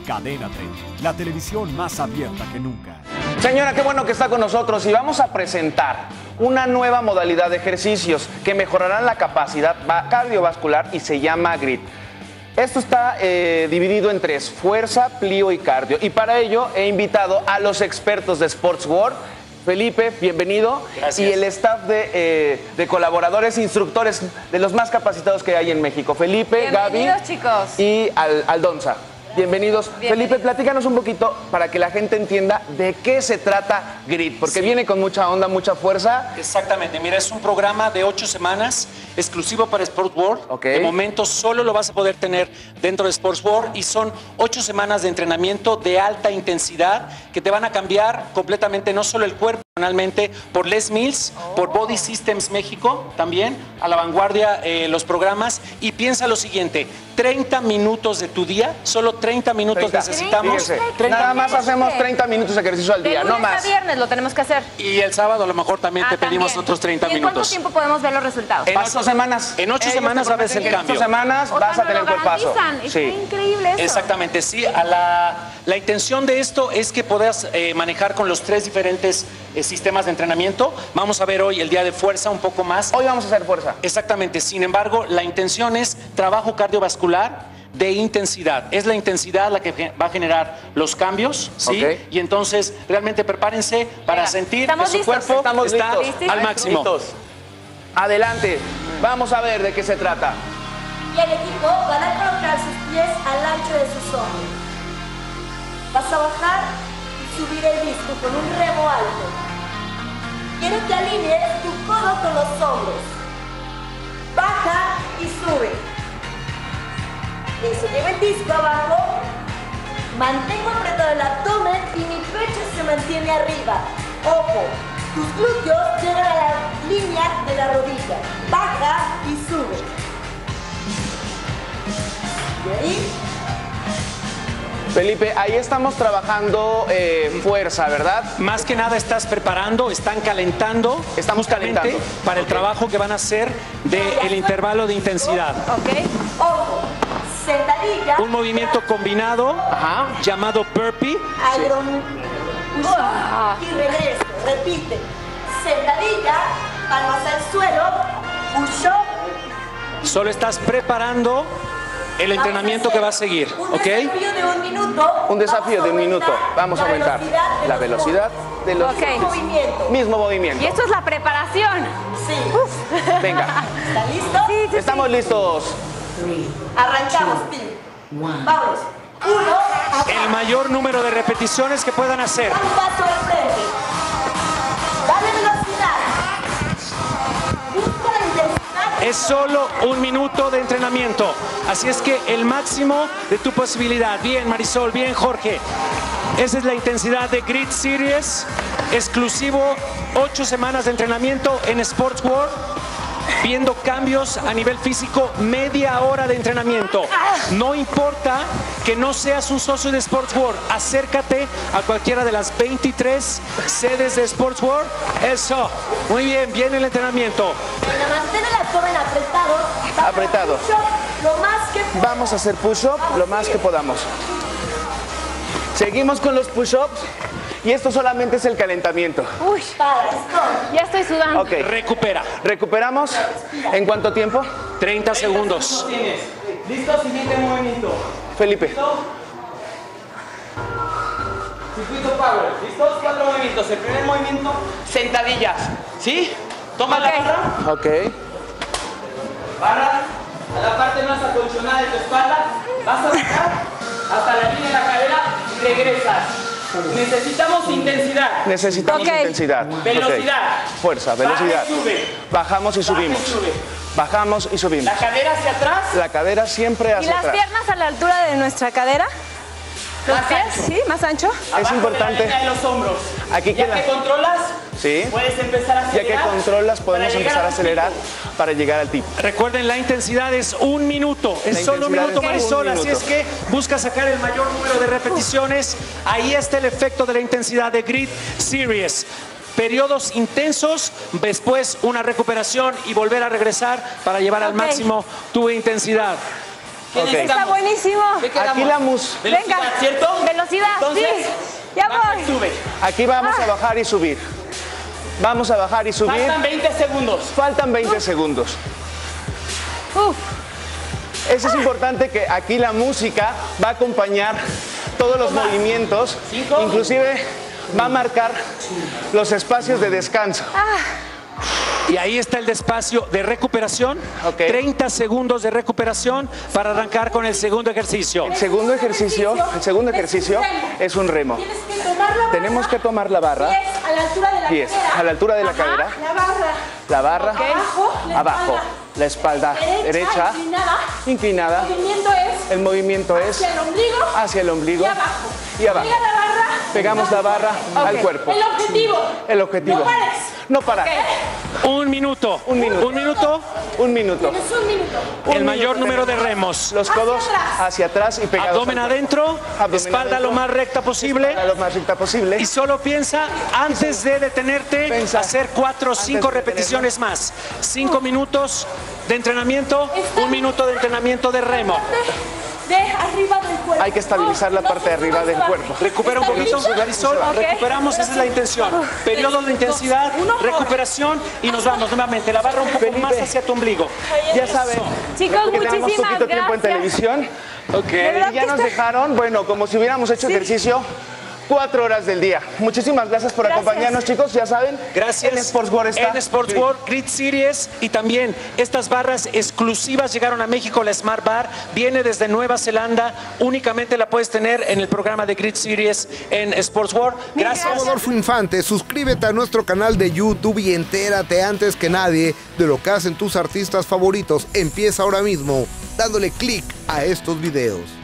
Cadena 30, la televisión más abierta que nunca. Señora, qué bueno que está con nosotros y vamos a presentar una nueva modalidad de ejercicios que mejorarán la capacidad cardiovascular y se llama GRIT. Esto está dividido en tres: fuerza, plio y cardio. Y para ello he invitado a los expertos de Sports World. Felipe, bienvenido. Gracias. Y el staff de colaboradores, instructores de los más capacitados que hay en México. Felipe, Gaby. Bienvenidos, chicos. Y Aldonza. Bienvenidos. Felipe, platícanos un poquito para que la gente entienda de qué se trata GRIT, porque viene con mucha onda, mucha fuerza. Exactamente, mira, es un programa de 8 semanas exclusivo para Sports World. Ok. De momento solo lo vas a poder tener dentro de Sports World y son 8 semanas de entrenamiento de alta intensidad que te van a cambiar completamente no solo el cuerpo, personalmente por Les Mills, por Body Systems México también, a la vanguardia los programas. Y piensa lo siguiente: 30 minutos de tu día, solo 30 minutos 30. necesitamos. Fíjense, 30 nada más hacemos 30 minutos de ejercicio al De día, lunes no más. a viernes lo tenemos que hacer. Y el sábado a lo mejor también te pedimos También. otros 30 ¿Y en minutos. cuánto tiempo podemos ver los resultados? En 8 semanas. En 8 Ellos semanas te va a ver prometen el que cambio. En 8 semanas O sea, vas a nos tener lo cuerpazo. garantizan. Está increíble eso. Exactamente, sí. La intención de esto es que puedas manejar con los 3 diferentes sistemas de entrenamiento. Vamos a ver hoy el día de fuerza un poco más. Hoy vamos a hacer fuerza. Exactamente, sin embargo, la intención es trabajo cardiovascular de intensidad. Es la intensidad la que va a generar los cambios, ¿sí? Ok. Y entonces realmente prepárense para Venga, sentir que ¿estamos su listos? cuerpo Estamos está listos. al máximo. Listos. Adelante. Vamos a ver de qué se trata. Y el equipo van a colocar sus pies al ancho de sus hombros. Vas a bajar y subir el disco con un remo alto. Quiero que alinees tu codo con los hombros. Baja y sube. Eso, lleva el disco abajo. Mantengo apretado el abdomen y mi pecho se mantiene arriba. Ojo, tus glúteos llegan a la línea de la rodilla. Baja y sube. Y ahí, Felipe, ahí estamos trabajando fuerza, ¿verdad? Más que nada están calentando. Estamos justamente calentando. para el Ok. trabajo que van a hacer del intervalo de intensidad. ¿Ok? ojo, sentadilla. Un movimiento combinado Ajá. llamado burpee. Y regreso, repite. Sentadilla, palmas al suelo, push-up. Solo estás preparando el entrenamiento que va a seguir, Un ¿ok? desafío de 1 minuto. Un desafío de 1 minuto. Vamos a aumentar la velocidad de los Ok. Movimiento. mismo movimiento. Y esto es la preparación. Sí. Venga, ¿Está listo? Sí. estamos listos. Arrancamos, Tim. Vamos. 1, El mayor número de repeticiones que puedan hacer. un paso al frente. Dale velocidad. Busca la intensidad. Es solo 1 minuto de entrenamiento. Así es que el máximo de tu posibilidad. Bien, Marisol, bien, Jorge. Esa es la intensidad de GRIT Series. Exclusivo, 8 semanas de entrenamiento en Sports World. Viendo cambios a nivel físico, media hora de entrenamiento. No importa que no seas un socio de Sports World, acércate a cualquiera de las 23 sedes de Sports World. Eso, muy bien, bien el entrenamiento. Venga, mantén el abdomen apretado. Baja Apretado. push-up Lo más que puedas. Vamos a hacer push-up lo más que podamos. Seguimos con los push-ups y esto solamente es el calentamiento. Uy, Para, stop. ya estoy sudando. Ok, Recupera. recuperamos. ¿En cuánto tiempo? 30 segundos. Listo, siguiente movimiento. Felipe. Circuito Power. ¿Listos? 4 movimientos. El primer movimiento, sentadillas. ¿Sí? Toma la Ok. barra. Ok. Barra a la parte más acolchonada de tu espalda. Vas a bajar hasta la línea de la cadera y regresas. Necesitamos intensidad. Necesitamos Ok. intensidad. Velocidad. Ok. Fuerza, velocidad. Baja y sube. Bajamos y Baja y subimos. sube. Bajamos y subimos. La cadera hacia atrás. La cadera siempre ¿Y hacia las atrás. piernas a la altura de nuestra cadera? ¿Los Más pies? ancho. ¿Sí? ¿Más ancho? Abajo importante. de la línea de los hombros. Aquí ya queda. que controlas, Sí. puedes empezar a Ya acelerar. que controlas, podemos para llegar empezar a al acelerar pico. para llegar al tip. Recuerden, la intensidad es 1 minuto. Es La solo un intensidad minuto, es Marisol. un Así minuto. es que busca sacar el mayor número de repeticiones. Ahí está el efecto de la intensidad de GRIT Series. Periodos intensos, después una recuperación y volver a regresar para llevar al Ok. máximo tu intensidad. ¿Qué Ok. necesitamos? Está buenísimo. ¿Qué quedamos? Aquí la mus. Velocidad, Venga. ¿cierto? Velocidad, Entonces, sí. Ya baja y voy. sube. Aquí vamos a bajar y subir. Vamos a bajar y subir. Faltan 20 segundos. Faltan 20 segundos. Uf. Eso es importante, que aquí la música va a acompañar todos los movimientos, 5. inclusive va a marcar los espacios de descanso. Y ahí está el espacio de recuperación. Ok. 30 segundos de recuperación para arrancar con el segundo ejercicio. El segundo ejercicio es un remo. Tienes que tomar la barra. Tenemos que tomar la barra, Pies a la altura de la pies cadera. a la altura de la Ajá, cadera, La barra. abajo, la espalda derecha, inclinada. El movimiento es hacia el ombligo y abajo. Pega la barra. Pegamos la barra al cuerpo. El objetivo. El objetivo. No pares. No parar. Un minuto. Un minuto. Un minuto. Un minuto. Tienes un minuto. El mayor número de remos. Los codos hacia atrás y pegados. Abdomen al cuerpo. adentro. Abdomen Espalda adentro. lo más recta posible. Espalda lo más recta posible. Y solo piensa, antes de detenerte, Pensa. hacer 4 o Antes 5 de repeticiones más. 5 minutos de entrenamiento, 1 minuto de entrenamiento de remo. De arriba del cuerpo. Hay que estabilizar la parte de arriba del cuerpo. Recupera un poquito, Marisol. Recuperamos, esa es la intención. Periodo de intensidad, recuperación y nos vamos nuevamente. La barra un poco más hacia tu ombligo. Ya saben Chicos, que tenemos muchísimas poquito tiempo en gracias. televisión. Ok. verdad Y ya que nos está- dejaron, bueno, como si hubiéramos hecho ejercicio 4 horas del día. Muchísimas gracias por acompañarnos, chicos. Ya saben, Gracias. en Sports World está. En Sports World, Grid Series y también estas barras exclusivas llegaron a México. La Smart Bar viene desde Nueva Zelanda. Únicamente la puedes tener en el programa de Grid Series en Sports World. Gracias. Rodolfo Infante, suscríbete a nuestro canal de YouTube y entérate antes que nadie de lo que hacen tus artistas favoritos. Empieza ahora mismo dándole clic a estos videos.